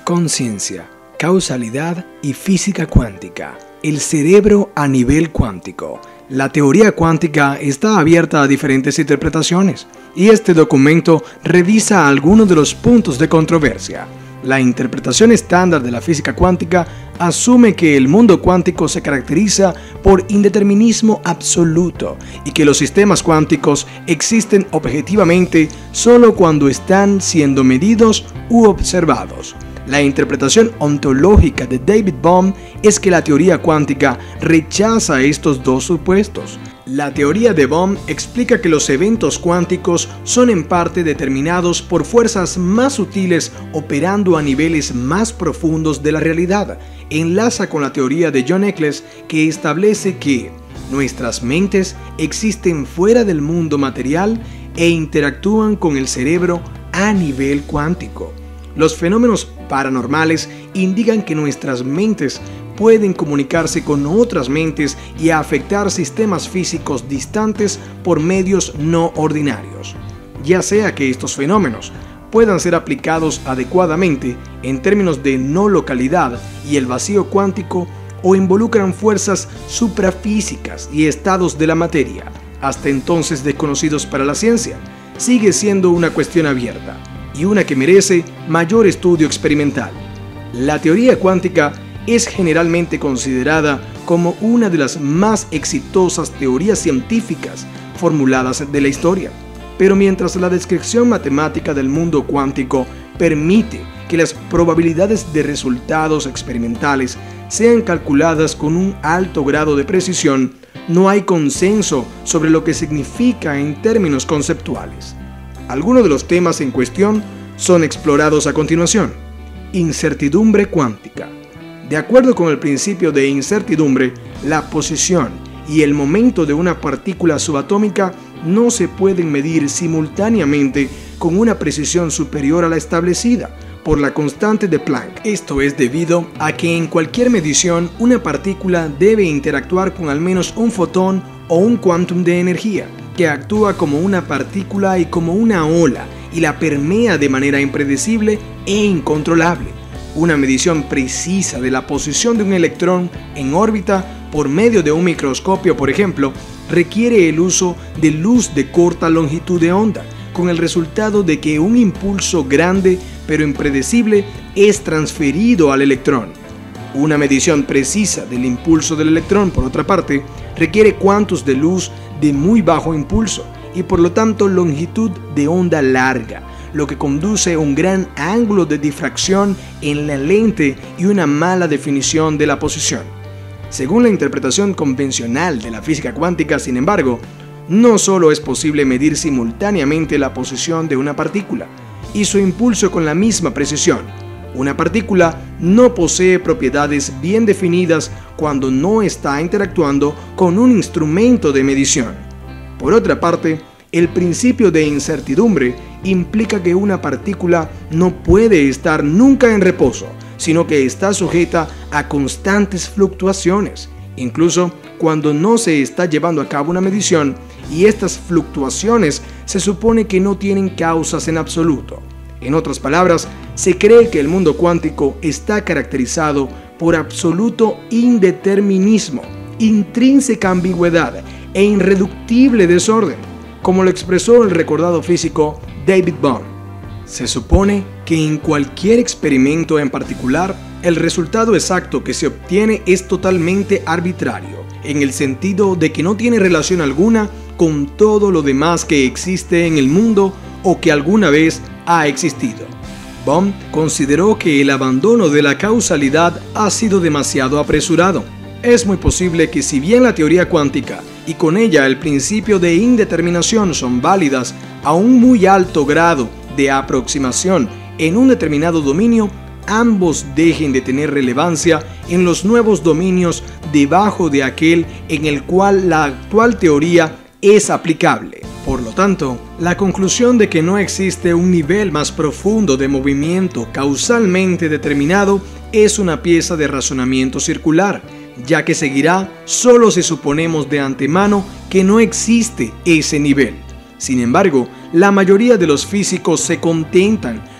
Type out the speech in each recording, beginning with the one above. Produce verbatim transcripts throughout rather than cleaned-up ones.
Conciencia, causalidad y física cuántica. El cerebro a nivel cuántico. La teoría cuántica está abierta a diferentes interpretaciones y este documento revisa algunos de los puntos de controversia. La interpretación estándar de la física cuántica asume que el mundo cuántico se caracteriza por indeterminismo absoluto y que los sistemas cuánticos existen objetivamente solo cuando están siendo medidos u observados. La interpretación ontológica de David Bohm es que la teoría cuántica rechaza estos dos supuestos. La teoría de Bohm explica que los eventos cuánticos son en parte determinados por fuerzas más sutiles operando a niveles más profundos de la realidad. Enlaza con la teoría de John Eccles, que establece que nuestras mentes existen fuera del mundo material e interactúan con el cerebro a nivel cuántico. Los fenómenos paranormales indican que nuestras mentes pueden comunicarse con otras mentes y afectar sistemas físicos distantes por medios no ordinarios. Ya sea que estos fenómenos puedan ser aplicados adecuadamente en términos de no localidad y el vacío cuántico o involucran fuerzas suprafísicas y estados de la materia, hasta entonces desconocidos para la ciencia, sigue siendo una cuestión abierta y una que merece mayor estudio experimental. La teoría cuántica es generalmente considerada como una de las más exitosas teorías científicas formuladas de la historia. Pero mientras la descripción matemática del mundo cuántico permite que las probabilidades de resultados experimentales sean calculadas con un alto grado de precisión, no hay consenso sobre lo que significa en términos conceptuales. Algunos de los temas en cuestión son explorados a continuación. Incertidumbre cuántica. De acuerdo con el principio de incertidumbre, la posición y el momento de una partícula subatómica no se pueden medir simultáneamente con una precisión superior a la establecida por la constante de Planck. Esto es debido a que en cualquier medición una partícula debe interactuar con al menos un fotón o un quantum de energía, que actúa como una partícula y como una ola y la permea de manera impredecible e incontrolable. Una medición precisa de la posición de un electrón en órbita por medio de un microscopio, por ejemplo, requiere el uso de luz de corta longitud de onda, con el resultado de que un impulso grande pero impredecible es transferido al electrón. Una medición precisa del impulso del electrón, por otra parte, requiere cuantos de luz de muy bajo impulso y por lo tanto longitud de onda larga, lo que conduce a un gran ángulo de difracción en la lente y una mala definición de la posición. Según la interpretación convencional de la física cuántica, sin embargo, no solo es posible medir simultáneamente la posición de una partícula y su impulso con la misma precisión. Una partícula no posee propiedades bien definidas cuando no está interactuando con un instrumento de medición. Por otra parte, el principio de incertidumbre implica que una partícula no puede estar nunca en reposo, sino que está sujeta a constantes fluctuaciones, incluso cuando no se está llevando a cabo una medición, y estas fluctuaciones se supone que no tienen causas en absoluto. En otras palabras, se cree que el mundo cuántico está caracterizado por absoluto indeterminismo, intrínseca ambigüedad e irreductible desorden, como lo expresó el recordado físico David Bohm. Se supone que en cualquier experimento en particular, el resultado exacto que se obtiene es totalmente arbitrario, en el sentido de que no tiene relación alguna con todo lo demás que existe en el mundo o que alguna vez ha existido. Bohm consideró que el abandono de la causalidad ha sido demasiado apresurado. Es muy posible que si bien la teoría cuántica y con ella el principio de indeterminación son válidas a un muy alto grado de aproximación en un determinado dominio, ambos dejen de tener relevancia en los nuevos dominios debajo de aquel en el cual la actual teoría es aplicable. Por lo tanto, la conclusión de que no existe un nivel más profundo de movimiento causalmente determinado es una pieza de razonamiento circular, ya que seguirá solo si suponemos de antemano que no existe ese nivel. Sin embargo, la mayoría de los físicos se contentan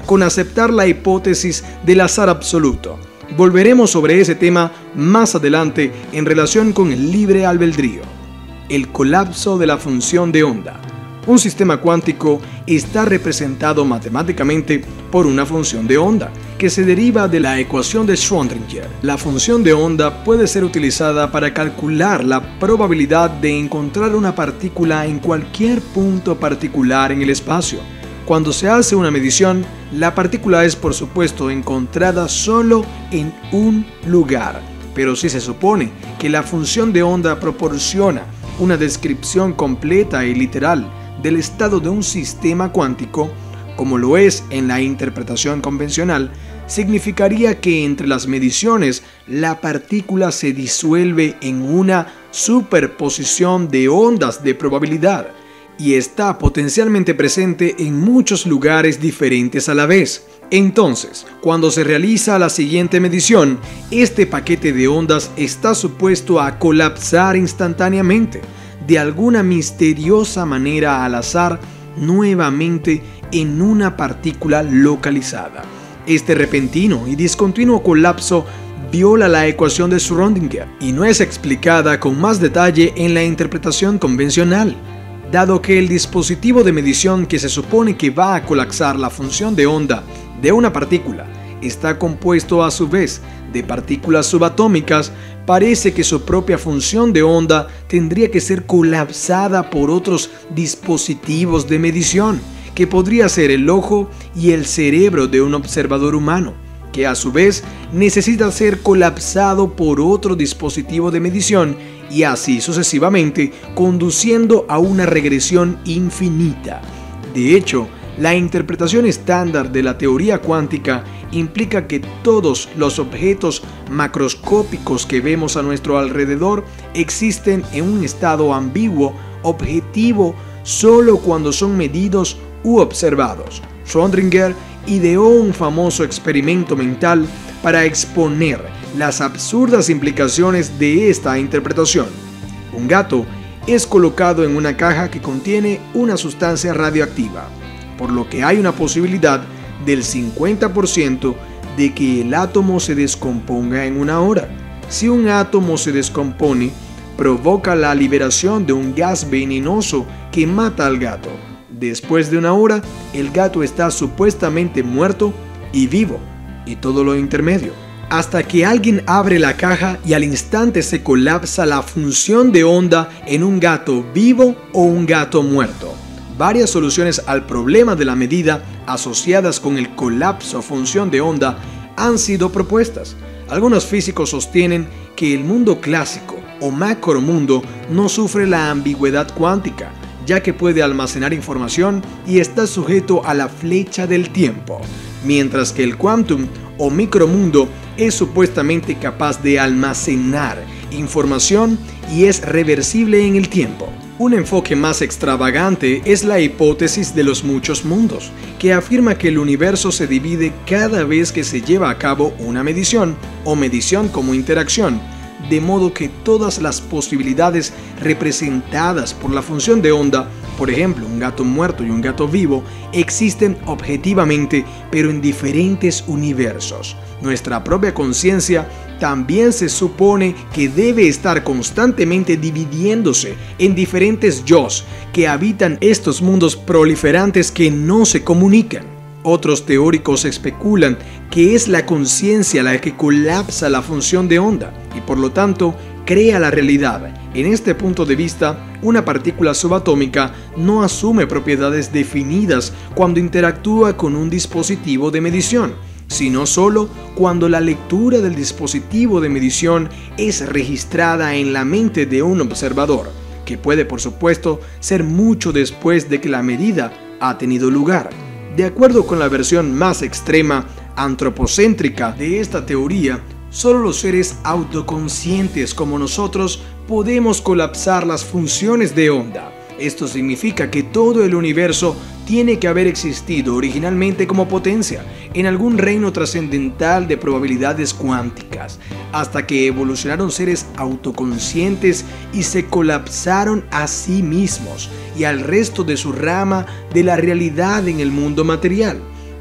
con aceptar la hipótesis del azar absoluto. Volveremos sobre ese tema más adelante en relación con el libre albedrío. El colapso de la función de onda. Un sistema cuántico está representado matemáticamente por una función de onda, que se deriva de la ecuación de Schrödinger. La función de onda puede ser utilizada para calcular la probabilidad de encontrar una partícula en cualquier punto particular en el espacio. Cuando se hace una medición, la partícula es por supuesto encontrada solo en un lugar, pero si se supone que la función de onda proporciona una descripción completa y literal del estado de un sistema cuántico, como lo es en la interpretación convencional, significaría que entre las mediciones la partícula se disuelve en una superposición de ondas de probabilidad y está potencialmente presente en muchos lugares diferentes a la vez. Entonces, cuando se realiza la siguiente medición, este paquete de ondas está supuesto a colapsar instantáneamente, de alguna misteriosa manera al azar, nuevamente en una partícula localizada. Este repentino y discontinuo colapso viola la ecuación de Schrödinger y no es explicada con más detalle en la interpretación convencional, dado que el dispositivo de medición que se supone que va a colapsar la función de onda de una partícula está compuesto a su vez de partículas subatómicas. Parece que su propia función de onda tendría que ser colapsada por otros dispositivos de medición, que podría ser el ojo y el cerebro de un observador humano, que a su vez necesita ser colapsado por otro dispositivo de medición y así sucesivamente, conduciendo a una regresión infinita. De hecho, la interpretación estándar de la teoría cuántica implica que todos los objetos macroscópicos que vemos a nuestro alrededor existen en un estado ambiguo, objetivo, solo cuando son medidos u observados. Schrödinger ideó un famoso experimento mental para exponer las absurdas implicaciones de esta interpretación. Un gato es colocado en una caja que contiene una sustancia radioactiva, por lo que hay una posibilidad del cincuenta por ciento de que el átomo se descomponga en una hora. Si un átomo se descompone, provoca la liberación de un gas venenoso que mata al gato. Después de una hora, el gato está supuestamente muerto y vivo, y todo lo intermedio, hasta que alguien abre la caja y al instante se colapsa la función de onda en un gato vivo o un gato muerto. Varias soluciones al problema de la medida asociadas con el colapso función de onda han sido propuestas. Algunos físicos sostienen que el mundo clásico o macromundo no sufre la ambigüedad cuántica, ya que puede almacenar información y está sujeto a la flecha del tiempo, mientras que el quantum o micromundo es supuestamente capaz de almacenar información y es reversible en el tiempo. Un enfoque más extravagante es la hipótesis de los muchos mundos, que afirma que el universo se divide cada vez que se lleva a cabo una medición o medición como interacción, de modo que todas las posibilidades representadas por la función de onda, por ejemplo un gato muerto y un gato vivo, existen objetivamente pero en diferentes universos. Nuestra propia conciencia también se supone que debe estar constantemente dividiéndose en diferentes yos que habitan estos mundos proliferantes que no se comunican. Otros teóricos especulan que es la conciencia la que colapsa la función de onda y por lo tanto crea la realidad. En este punto de vista, una partícula subatómica no asume propiedades definidas cuando interactúa con un dispositivo de medición, sino solo cuando la lectura del dispositivo de medición es registrada en la mente de un observador, que puede por supuesto ser mucho después de que la medida ha tenido lugar. De acuerdo con la versión más extrema, antropocéntrica de esta teoría, solo los seres autoconscientes como nosotros podemos colapsar las funciones de onda. Esto significa que todo el universo tiene que haber existido originalmente como potencia en algún reino trascendental de probabilidades cuánticas, hasta que evolucionaron seres autoconscientes y se colapsaron a sí mismos y al resto de su rama de la realidad en el mundo material.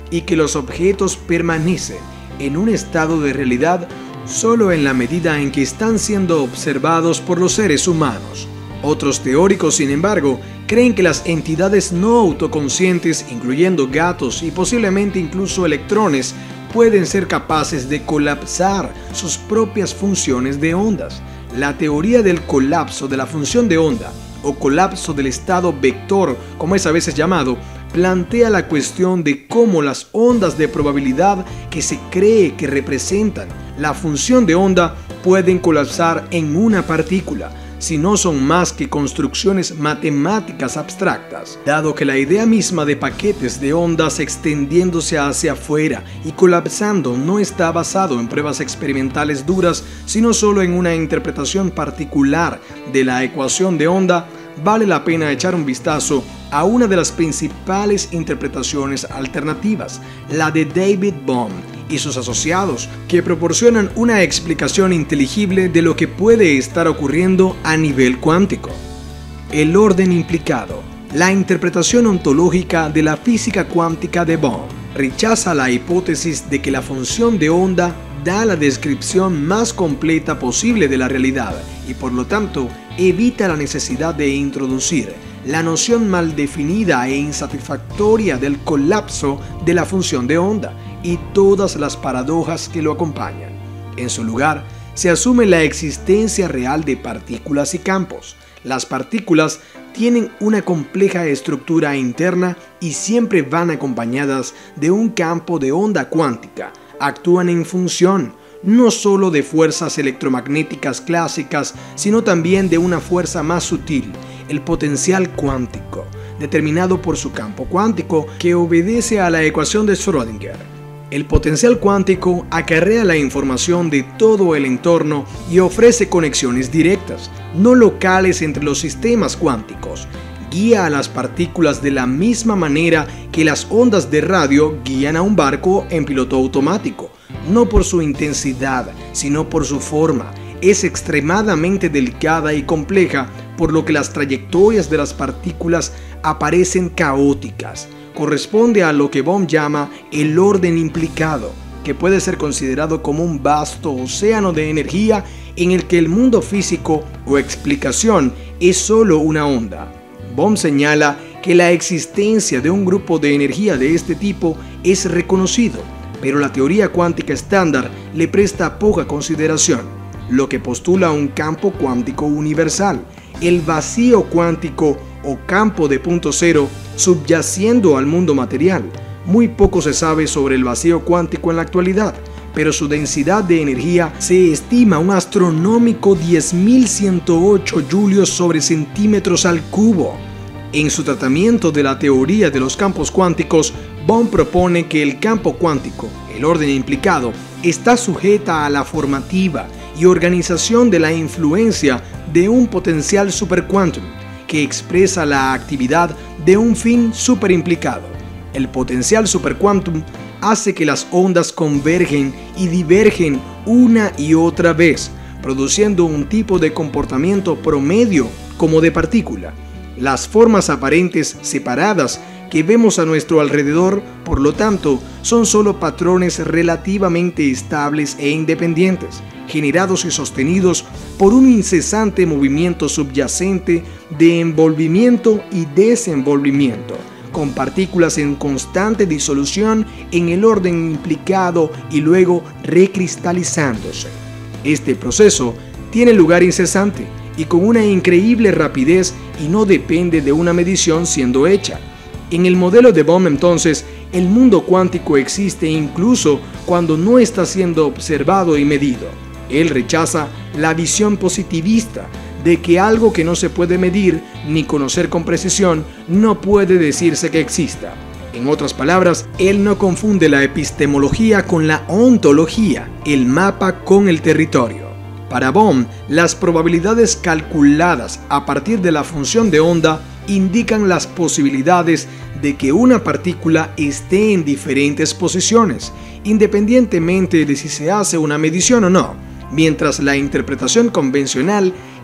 y que los objetos permanecen en un estado de realidad solo en la medida en que están siendo observados por los seres humanos. Otros teóricos, sin embargo, creen que las entidades no autoconscientes, incluyendo gatos y posiblemente incluso electrones, pueden ser capaces de colapsar sus propias funciones de ondas. La teoría del colapso de la función de onda, o colapso del estado vector, como es a veces llamado, plantea la cuestión de cómo las ondas de probabilidad que se cree que representan la función de onda pueden colapsar en una partícula, si no son más que construcciones matemáticas abstractas, dado que la idea misma de paquetes de ondas extendiéndose hacia afuera y colapsando no está basado en pruebas experimentales duras, sino solo en una interpretación particular de la ecuación de onda. Vale la pena echar un vistazo a una de las principales interpretaciones alternativas, la de David Bohm y sus asociados, que proporcionan una explicación inteligible de lo que puede estar ocurriendo a nivel cuántico. El orden implicado. La interpretación ontológica de la física cuántica de Bohm rechaza la hipótesis de que la función de onda da la descripción más completa posible de la realidad y por lo tanto evita la necesidad de introducir la noción mal definida e insatisfactoria del colapso de la función de onda y todas las paradojas que lo acompañan. En su lugar, se asume la existencia real de partículas y campos. Las partículas tienen una compleja estructura interna y siempre van acompañadas de un campo de onda cuántica. Actúan en función no solo de fuerzas electromagnéticas clásicas, sino también de una fuerza más sutil, el potencial cuántico, determinado por su campo cuántico que obedece a la ecuación de Schrödinger. El potencial cuántico acarrea la información de todo el entorno y ofrece conexiones directas, no locales entre los sistemas cuánticos. Guía a las partículas de la misma manera que las ondas de radio guían a un barco en piloto automático, no por su intensidad, sino por su forma. Es extremadamente delicada y compleja, por lo que las trayectorias de las partículas aparecen caóticas. Corresponde a lo que Bohm llama el orden implicado, que puede ser considerado como un vasto océano de energía en el que el mundo físico o explicación es solo una onda. Bohm señala que la existencia de un grupo de energía de este tipo es reconocido, pero la teoría cuántica estándar le presta poca consideración, lo que postula un campo cuántico universal, el vacío cuántico o campo de punto cero subyaciendo al mundo material. Muy poco se sabe sobre el vacío cuántico en la actualidad, pero su densidad de energía se estima un astronómico diez mil ciento ocho julios sobre centímetros al cubo. En su tratamiento de la teoría de los campos cuánticos, Bohm propone que el campo cuántico, el orden implicado, está sujeta a la formativa y organización de la influencia de un potencial superquantum que expresa la actividad de un fin superimplicado. El potencial superquantum hace que las ondas convergen y divergen una y otra vez, produciendo un tipo de comportamiento promedio como de partícula. Las formas aparentes separadas que vemos a nuestro alrededor, por lo tanto, son solo patrones relativamente estables e independientes, generados y sostenidos por un incesante movimiento subyacente de envolvimiento y desenvolvimiento, con partículas en constante disolución en el orden implicado y luego recristalizándose. Este proceso tiene lugar incesante y con una increíble rapidez y no depende de una medición siendo hecha. En el modelo de Bohm, entonces, el mundo cuántico existe incluso cuando no está siendo observado y medido. Él rechaza la visión positivista de que algo que no se puede medir ni conocer con precisión no puede decirse que exista. En otras palabras, él no confunde la epistemología con la ontología, el mapa con el territorio. Para Bohm, las probabilidades calculadas a partir de la función de onda indican las posibilidades de que una partícula esté en diferentes posiciones, independientemente de si se hace una medición o no, mientras la interpretación convencional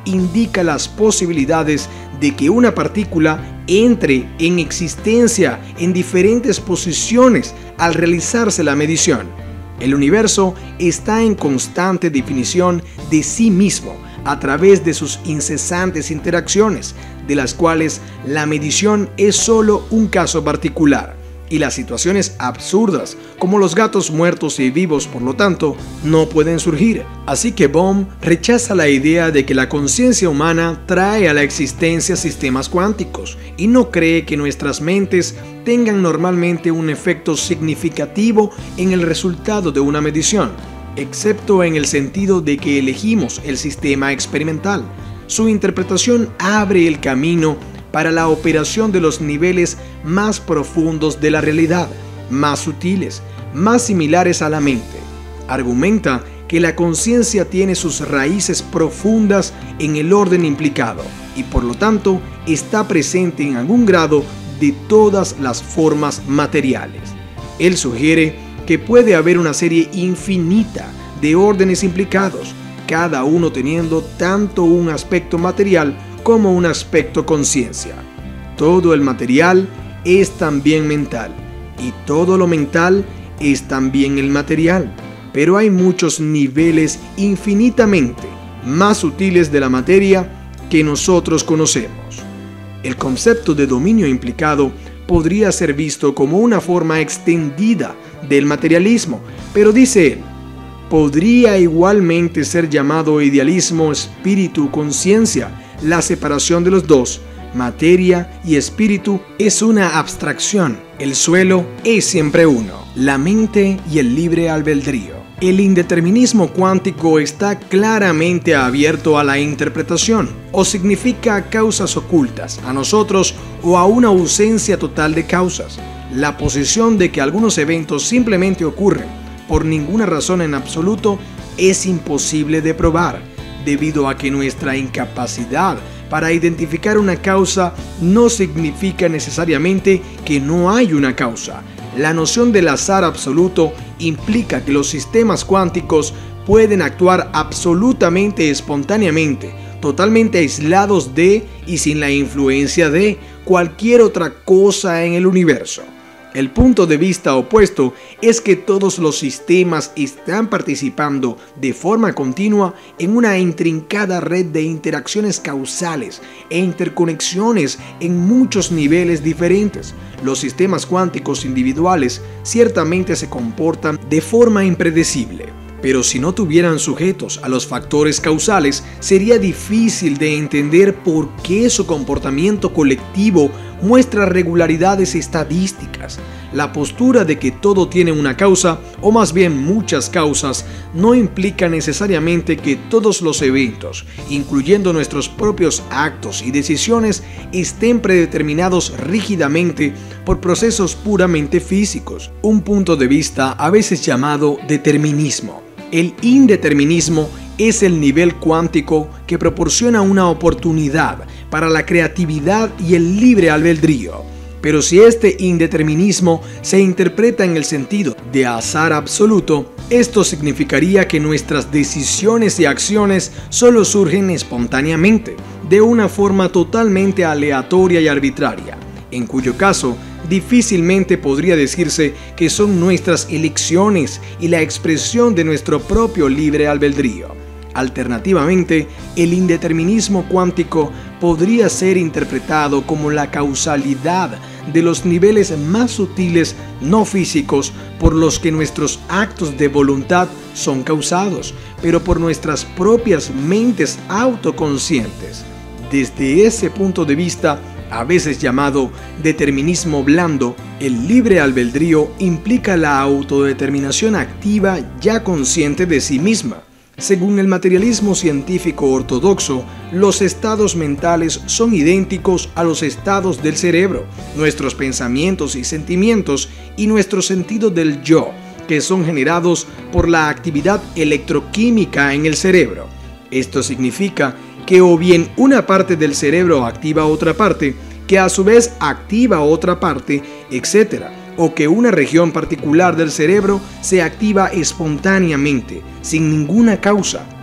indica las posibilidades de que una partícula entre en existencia en diferentes posiciones al realizarse la medición. El universo está en constante definición de sí mismo a través de sus incesantes interacciones, de las cuales la medición es solo un caso particular, y las situaciones absurdas, como los gatos muertos y vivos, por lo tanto, no pueden surgir. Así que Bohm rechaza la idea de que la conciencia humana trae a la existencia sistemas cuánticos y no cree que nuestras mentes tengan normalmente un efecto significativo en el resultado de una medición, excepto en el sentido de que elegimos el sistema experimental. Su interpretación abre el camino para la operación de los niveles más profundos de la realidad, más sutiles, más similares a la mente. Argumenta que la conciencia tiene sus raíces profundas en el orden implicado y por lo tanto está presente en algún grado de todas las formas materiales. Él sugiere que puede haber una serie infinita de órdenes implicados, cada uno teniendo tanto un aspecto material como un aspecto conciencia. Todo el material es también mental y todo lo mental es también el material, pero hay muchos niveles infinitamente más sutiles de la materia que nosotros conocemos. El concepto de dominio implicado podría ser visto como una forma extendida del materialismo, pero dice él, podría igualmente ser llamado idealismo, espíritu, conciencia. La separación de los dos, materia y espíritu, es una abstracción. El suelo es siempre uno, la mente y el libre albedrío. El indeterminismo cuántico está claramente abierto a la interpretación, o significa causas ocultas a nosotros o a una ausencia total de causas. La posición de que algunos eventos simplemente ocurren por ninguna razón en absoluto es imposible de probar, debido a que nuestra incapacidad para identificar una causa no significa necesariamente que no hay una causa. La noción del azar absoluto implica que los sistemas cuánticos pueden actuar absolutamente espontáneamente, totalmente aislados de y sin la influencia de cualquier otra cosa en el universo. El punto de vista opuesto es que todos los sistemas están participando de forma continua en una intrincada red de interacciones causales e interconexiones en muchos niveles diferentes. Los sistemas cuánticos individuales ciertamente se comportan de forma impredecible, pero si no tuvieran sujetos a los factores causales, sería difícil de entender por qué su comportamiento colectivo muestra regularidades estadísticas. La postura de que todo tiene una causa, o más bien muchas causas, no implica necesariamente que todos los eventos, incluyendo nuestros propios actos y decisiones, estén predeterminados rígidamente por procesos puramente físicos, un punto de vista a veces llamado determinismo. El indeterminismo es el nivel cuántico que proporciona una oportunidad para la creatividad y el libre albedrío. Pero si este indeterminismo se interpreta en el sentido de azar absoluto, esto significaría que nuestras decisiones y acciones solo surgen espontáneamente, de una forma totalmente aleatoria y arbitraria, en cuyo caso difícilmente podría decirse que son nuestras elecciones y la expresión de nuestro propio libre albedrío. Alternativamente, el indeterminismo cuántico podría ser interpretado como la causalidad de los niveles más sutiles no físicos por los que nuestros actos de voluntad son causados, pero por nuestras propias mentes autoconscientes. Desde ese punto de vista, a veces llamado determinismo blando, el libre albedrío implica la autodeterminación activa ya consciente de sí misma. Según el materialismo científico ortodoxo, los estados mentales son idénticos a los estados del cerebro, nuestros pensamientos y sentimientos y nuestro sentido del yo, que son generados por la actividad electroquímica en el cerebro. Esto significa que o bien una parte del cerebro activa otra parte, que a su vez activa otra parte, etcétera, o que una región particular del cerebro se activa espontáneamente, sin ninguna causa,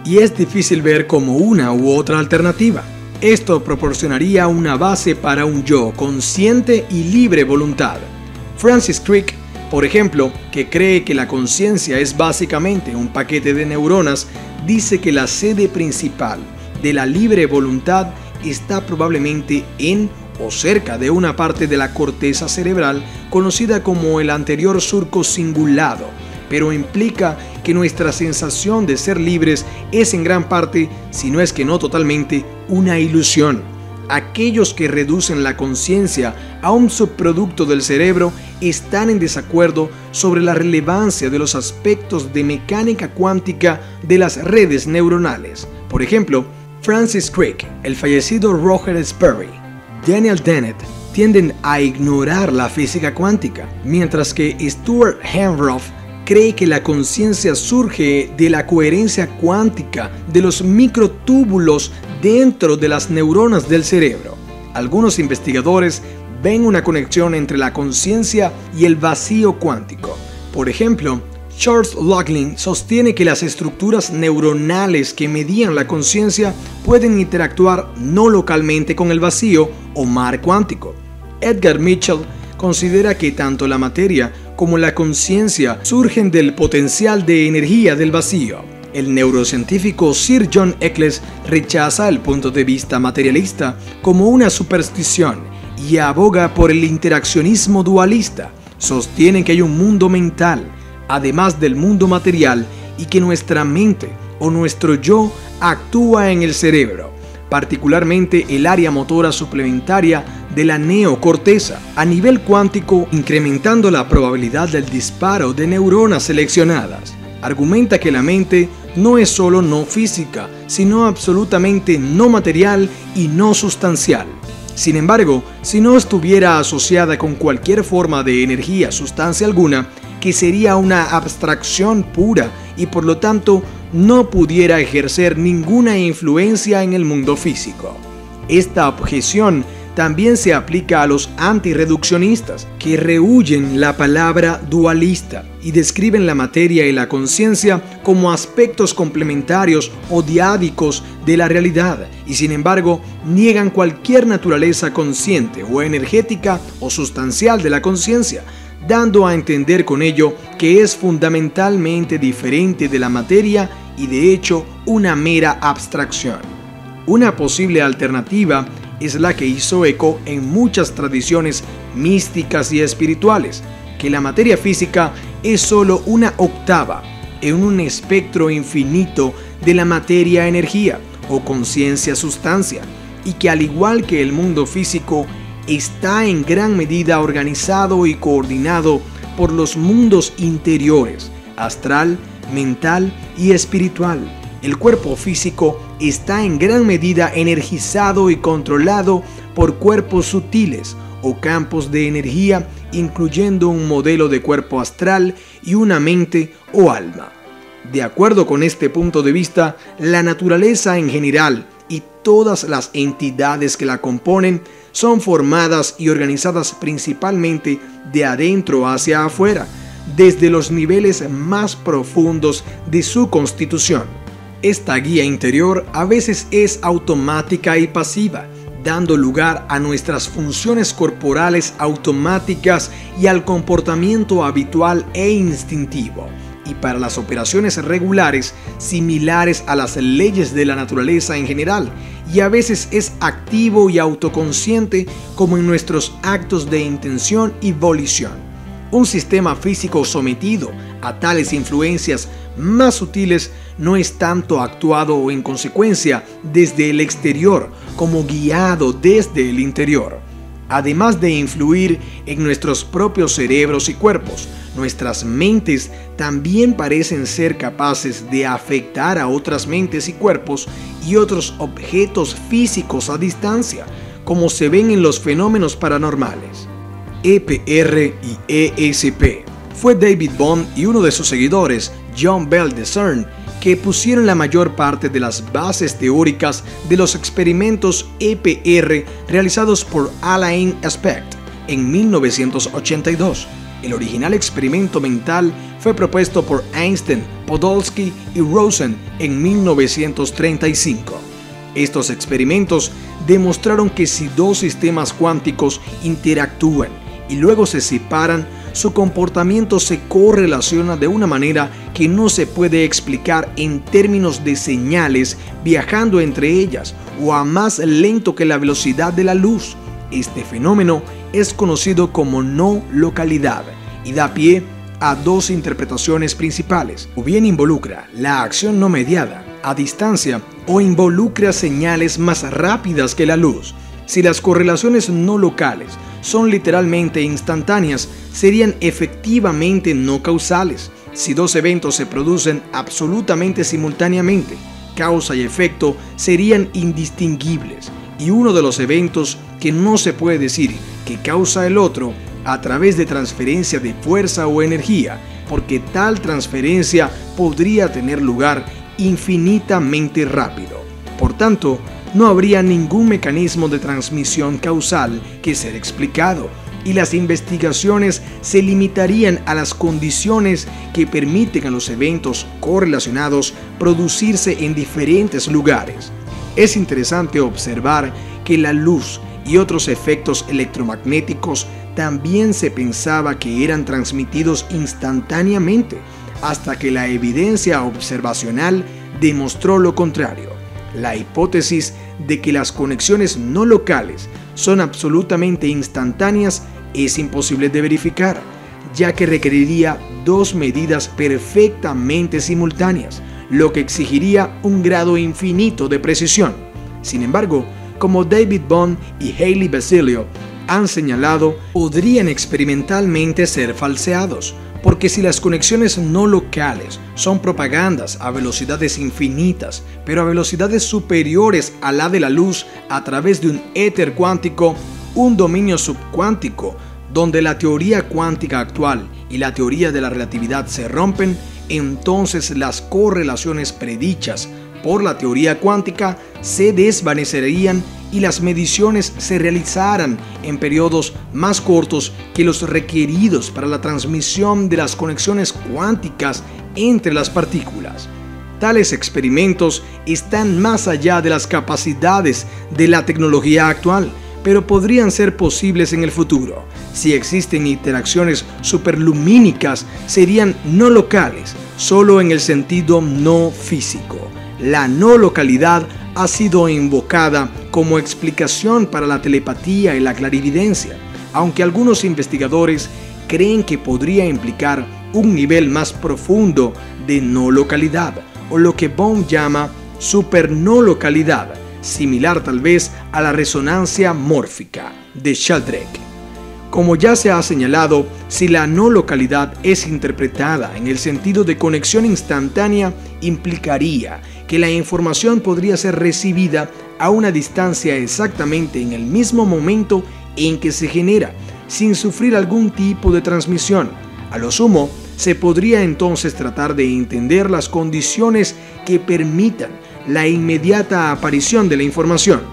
y es difícil ver como una u otra alternativa. Esto proporcionaría una base para un yo consciente y libre voluntad. Francis Crick, por ejemplo, que cree que la conciencia es básicamente un paquete de neuronas, dice que la sede principal de la libre voluntad está probablemente en o cerca de una parte de la corteza cerebral conocida como el anterior surco cingulado, pero implica que nuestra sensación de ser libres es en gran parte, si no es que no totalmente, una ilusión. Aquellos que reducen la conciencia a un subproducto del cerebro están en desacuerdo sobre la relevancia de los aspectos de mecánica cuántica de las redes neuronales. Por ejemplo, Francis Crick, el fallecido Roger Sperry, Daniel Dennett tienden a ignorar la física cuántica, mientras que Stuart Hameroff cree que la conciencia surge de la coherencia cuántica de los microtúbulos dentro de las neuronas del cerebro. Algunos investigadores ven una conexión entre la conciencia y el vacío cuántico. Por ejemplo, Charles Laughlin sostiene que las estructuras neuronales que medían la conciencia pueden interactuar no localmente con el vacío o mar cuántico. Edgar Mitchell considera que tanto la materia como la conciencia surgen del potencial de energía del vacío. El neurocientífico Sir John Eccles rechaza el punto de vista materialista como una superstición y aboga por el interaccionismo dualista. Sostiene que hay un mundo mental, además del mundo material, y que nuestra mente o nuestro yo actúa en el cerebro, particularmente el área motora suplementaria de la neocorteza, a nivel cuántico, incrementando la probabilidad del disparo de neuronas seleccionadas. Argumenta que la mente no es solo no física, sino absolutamente no material y no sustancial. Sin embargo, si no estuviera asociada con cualquier forma de energía, sustancia alguna, que sería una abstracción pura y por lo tanto no pudiera ejercer ninguna influencia en el mundo físico. Esta objeción también se aplica a los antirreduccionistas, que rehúyen la palabra dualista y describen la materia y la conciencia como aspectos complementarios o diádicos de la realidad, y sin embargo niegan cualquier naturaleza consciente o energética o sustancial de la conciencia, dando a entender con ello que es fundamentalmente diferente de la materia y de hecho una mera abstracción. Una posible alternativa es la que hizo eco en muchas tradiciones místicas y espirituales, que la materia física es solo una octava en un espectro infinito de la materia-energía o conciencia-sustancia, y que al igual que el mundo físico está en gran medida organizado y coordinado por los mundos interiores, astral, mental y espiritual. El cuerpo físico está en gran medida energizado y controlado por cuerpos sutiles o campos de energía, incluyendo un modelo de cuerpo astral y una mente o alma. De acuerdo con este punto de vista, la naturaleza en general y todas las entidades que la componen son formadas y organizadas principalmente de adentro hacia afuera, desde los niveles más profundos de su constitución. Esta guía interior a veces es automática y pasiva, dando lugar a nuestras funciones corporales automáticas y al comportamiento habitual e instintivo, y para las operaciones regulares similares a las leyes de la naturaleza en general, y a veces es activo y autoconsciente como en nuestros actos de intención y volición. Un sistema físico sometido a tales influencias más sutiles no es tanto actuado o en consecuencia desde el exterior como guiado desde el interior. Además de influir en nuestros propios cerebros y cuerpos, nuestras mentes también parecen ser capaces de afectar a otras mentes y cuerpos y otros objetos físicos a distancia, como se ven en los fenómenos paranormales. E P R y E S P. Fue David Bohm y uno de sus seguidores, John Bell de CERN, que pusieron la mayor parte de las bases teóricas de los experimentos E P R realizados por Alain Aspect en mil novecientos ochenta y dos. El original experimento mental fue propuesto por Einstein, Podolsky y Rosen en mil novecientos treinta y cinco. Estos experimentos demostraron que si dos sistemas cuánticos interactúan y luego se separan, su comportamiento se correlaciona de una manera que no se puede explicar en términos de señales viajando entre ellas o a más lento que la velocidad de la luz. Este fenómeno es conocido como no localidad y da pie a dos interpretaciones principales. O bien involucra la acción no mediada a distancia o involucra señales más rápidas que la luz. Si las correlaciones no locales son literalmente instantáneas, serían efectivamente no causales. Si dos eventos se producen absolutamente simultáneamente, causa y efecto serían indistinguibles, y uno de los eventos que no se puede decir que causa el otro a través de transferencia de fuerza o energía, porque tal transferencia podría tener lugar infinitamente rápido. Por tanto, no habría ningún mecanismo de transmisión causal que ser explicado, y las investigaciones se limitarían a las condiciones que permiten a los eventos correlacionados producirse en diferentes lugares. Es interesante observar que la luz y otros efectos electromagnéticos también se pensaba que eran transmitidos instantáneamente, hasta que la evidencia observacional demostró lo contrario. La hipótesis de que las conexiones no locales son absolutamente instantáneas es imposible de verificar, ya que requeriría dos medidas perfectamente simultáneas, lo que exigiría un grado infinito de precisión. Sin embargo, como David Bohm y Hailey Basilio han señalado, podrían experimentalmente ser falseados, porque si las conexiones no locales son propagandas a velocidades infinitas, pero a velocidades superiores a la de la luz a través de un éter cuántico, un dominio subcuántico, donde la teoría cuántica actual y la teoría de la relatividad se rompen, entonces las correlaciones predichas por la teoría cuántica se desvanecerían y las mediciones se realizarán en periodos más cortos que los requeridos para la transmisión de las conexiones cuánticas entre las partículas. Tales experimentos están más allá de las capacidades de la tecnología actual, pero podrían ser posibles en el futuro. Si existen interacciones superlumínicas, serían no locales, solo en el sentido no físico. La no localidad ha sido invocada como explicación para la telepatía y la clarividencia, aunque algunos investigadores creen que podría implicar un nivel más profundo de no localidad, o lo que Bohm llama super no localidad, similar tal vez a la resonancia mórfica de Sheldrake. Como ya se ha señalado, si la no localidad es interpretada en el sentido de conexión instantánea, implicaría que la información podría ser recibida a una distancia exactamente en el mismo momento en que se genera, sin sufrir algún tipo de transmisión. A lo sumo, se podría entonces tratar de entender las condiciones que permitan la inmediata aparición de la información.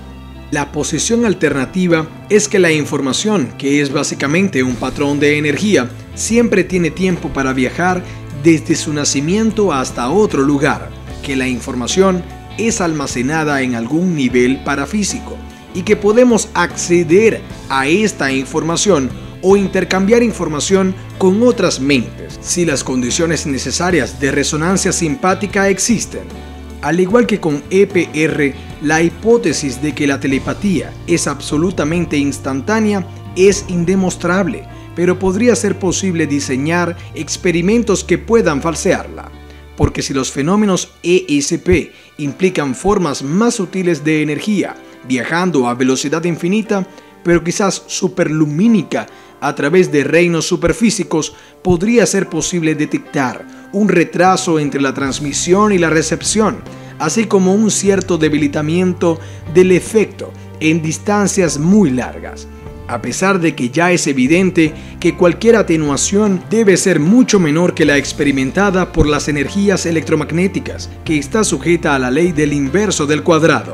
La posición alternativa es que la información, que es básicamente un patrón de energía, siempre tiene tiempo para viajar desde su nacimiento hasta otro lugar, que la información es almacenada en algún nivel parafísico y que podemos acceder a esta información o intercambiar información con otras mentes si las condiciones necesarias de resonancia simpática existen. Al igual que con E P R, la hipótesis de que la telepatía es absolutamente instantánea es indemostrable, pero podría ser posible diseñar experimentos que puedan falsearla. Porque si los fenómenos E S P implican formas más sutiles de energía, viajando a velocidad infinita, pero quizás superlumínica a través de reinos superfísicos, podría ser posible detectar un retraso entre la transmisión y la recepción, así como un cierto debilitamiento del efecto en distancias muy largas. A pesar de que ya es evidente que cualquier atenuación debe ser mucho menor que la experimentada por las energías electromagnéticas, que está sujeta a la ley del inverso del cuadrado.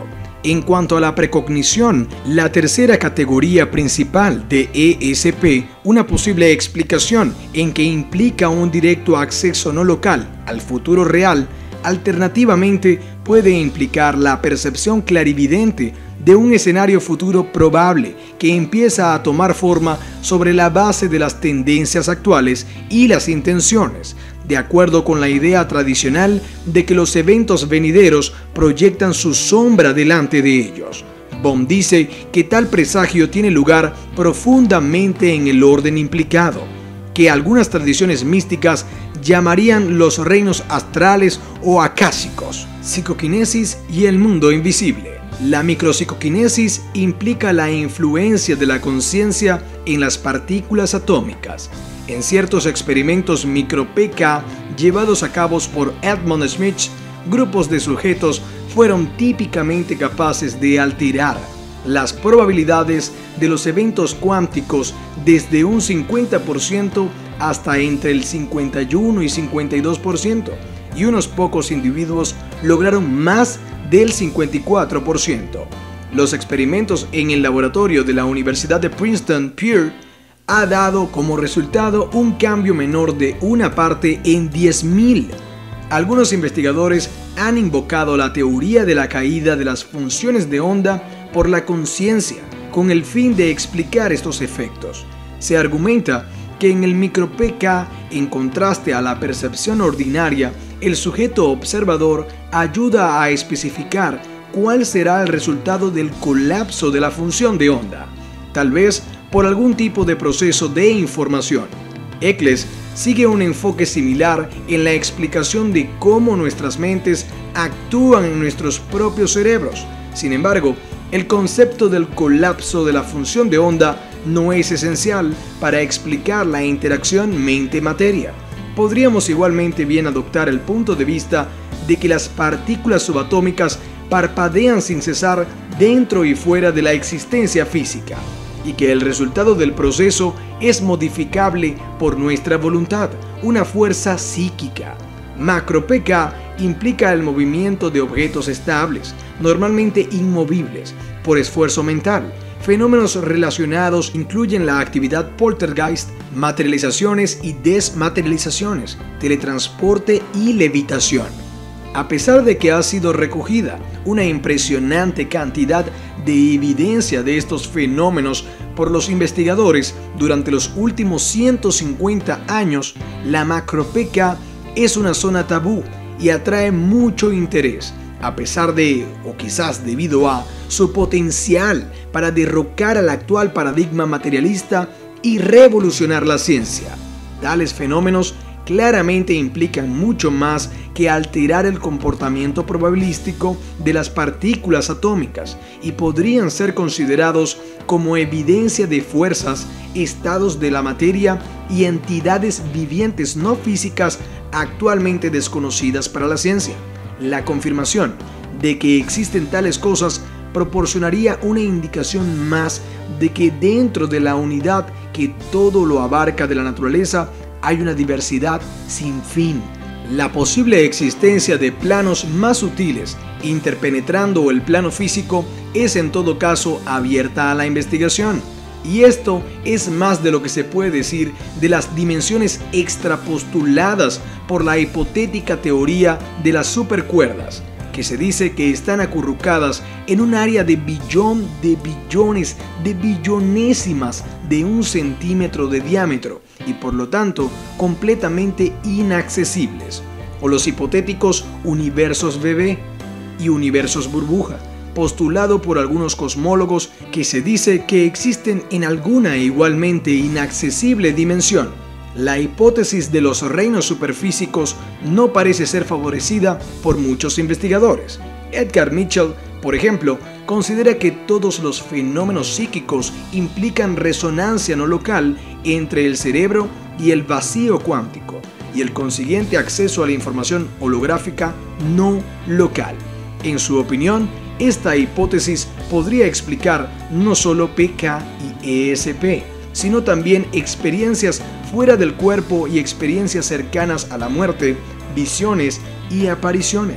En cuanto a la precognición, la tercera categoría principal de E S P, una posible explicación en que implica un directo acceso no local al futuro real, alternativamente puede implicar la percepción clarividente de un escenario futuro probable que empieza a tomar forma sobre la base de las tendencias actuales y las intenciones, de acuerdo con la idea tradicional de que los eventos venideros proyectan su sombra delante de ellos. Bohm dice que tal presagio tiene lugar profundamente en el orden implicado, que algunas tradiciones místicas llamarían los reinos astrales o acásicos, psicoquinesis y el mundo invisible. La micropsicoquinesis implica la influencia de la conciencia en las partículas atómicas. En ciertos experimentos micro-P K llevados a cabo por Edmund Smith, grupos de sujetos fueron típicamente capaces de alterar las probabilidades de los eventos cuánticos desde un cincuenta por ciento hasta entre el cincuenta y uno y cincuenta y dos por ciento, y unos pocos individuos lograron más del cincuenta y cuatro por ciento. Los experimentos en el laboratorio de la Universidad de Princeton, Peer, ha dado como resultado un cambio menor de una parte en diez mil. Algunos investigadores han invocado la teoría de la caída de las funciones de onda por la conciencia con el fin de explicar estos efectos. Se argumenta que en el micro-P K, en contraste a la percepción ordinaria, el sujeto observador ayuda a especificar cuál será el resultado del colapso de la función de onda, tal vez por algún tipo de proceso de información. Eccles sigue un enfoque similar en la explicación de cómo nuestras mentes actúan en nuestros propios cerebros. Sin embargo, el concepto del colapso de la función de onda no es esencial para explicar la interacción mente-materia. Podríamos igualmente bien adoptar el punto de vista de que las partículas subatómicas parpadean sin cesar dentro y fuera de la existencia física, y que el resultado del proceso es modificable por nuestra voluntad, una fuerza psíquica. Macro-P K implica el movimiento de objetos estables, normalmente inmovibles, por esfuerzo mental. Fenómenos relacionados incluyen la actividad poltergeist, materializaciones y desmaterializaciones, teletransporte y levitación. A pesar de que ha sido recogida una impresionante cantidad de evidencia de estos fenómenos por los investigadores durante los últimos ciento cincuenta años, la macro-P K es una zona tabú y atrae mucho interés, a pesar de, o quizás debido a, su potencial para derrocar al actual paradigma materialista y revolucionar la ciencia. Tales fenómenos claramente implican mucho más que alterar el comportamiento probabilístico de las partículas atómicas y podrían ser considerados como evidencia de fuerzas, estados de la materia y entidades vivientes no físicas actualmente desconocidas para la ciencia. La confirmación de que existen tales cosas proporcionaría una indicación más de que dentro de la unidad que todo lo abarca de la naturaleza hay una diversidad sin fin. La posible existencia de planos más sutiles interpenetrando el plano físico es en todo caso abierta a la investigación. Y esto es más de lo que se puede decir de las dimensiones extrapostuladas por la hipotética teoría de las supercuerdas, que se dice que están acurrucadas en un área de billón de billones de billonésimas de un centímetro de diámetro y por lo tanto completamente inaccesibles, o los hipotéticos universos bebé y universos burbuja, postulado por algunos cosmólogos que se dice que existen en alguna igualmente inaccesible dimensión. La hipótesis de los reinos superfísicos no parece ser favorecida por muchos investigadores. Edgar Mitchell, por ejemplo, considera que todos los fenómenos psíquicos implican resonancia no local entre el cerebro y el vacío cuántico, y el consiguiente acceso a la información holográfica no local. En su opinión, esta hipótesis podría explicar no solo P K y E S P, sino también experiencias fuera del cuerpo y experiencias cercanas a la muerte, visiones y apariciones.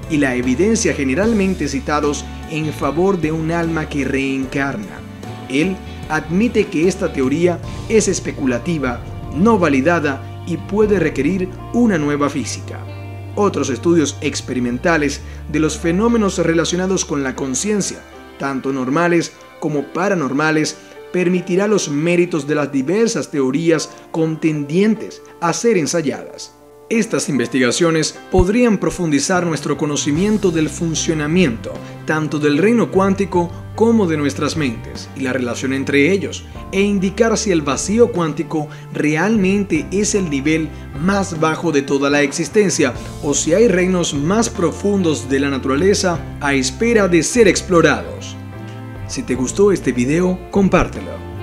y la evidencia generalmente citados en favor de un alma que reencarna. Él admite que esta teoría es especulativa, no validada y puede requerir una nueva física. Otros estudios experimentales de los fenómenos relacionados con la conciencia, tanto normales como paranormales, permitirá los méritos de las diversas teorías contendientes a ser ensayadas. Estas investigaciones podrían profundizar nuestro conocimiento del funcionamiento tanto del reino cuántico como de nuestras mentes y la relación entre ellos, e indicar si el vacío cuántico realmente es el nivel más bajo de toda la existencia o si hay reinos más profundos de la naturaleza a espera de ser explorados. Si te gustó este video, compártelo.